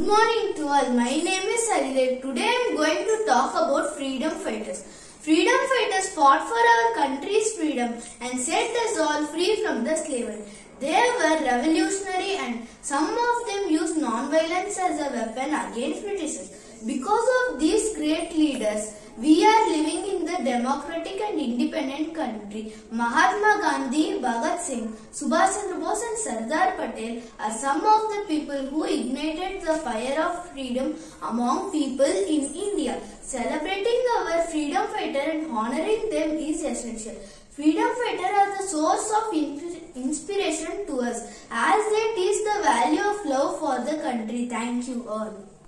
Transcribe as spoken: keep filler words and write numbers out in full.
morning to all. My name is Haridev. Today I am going to talk about freedom fighters. Freedom fighters fought for our country's freedom and set us all free from the slavery. They were revolutionary and some of them used non-violence as a weapon against Britishers. Because of these great leaders, we are living in the democratic and independent country. Mahatma Gandhi, Bhagat Singh, Subhash Chandra Bose and Sardar Patel are some of the people who ignited the fire of freedom among people in India. Celebrating our freedom fighter and honoring them is essential. Freedom fighters are the source of inspiration to us as they teach the value of love for the country. Thank you all.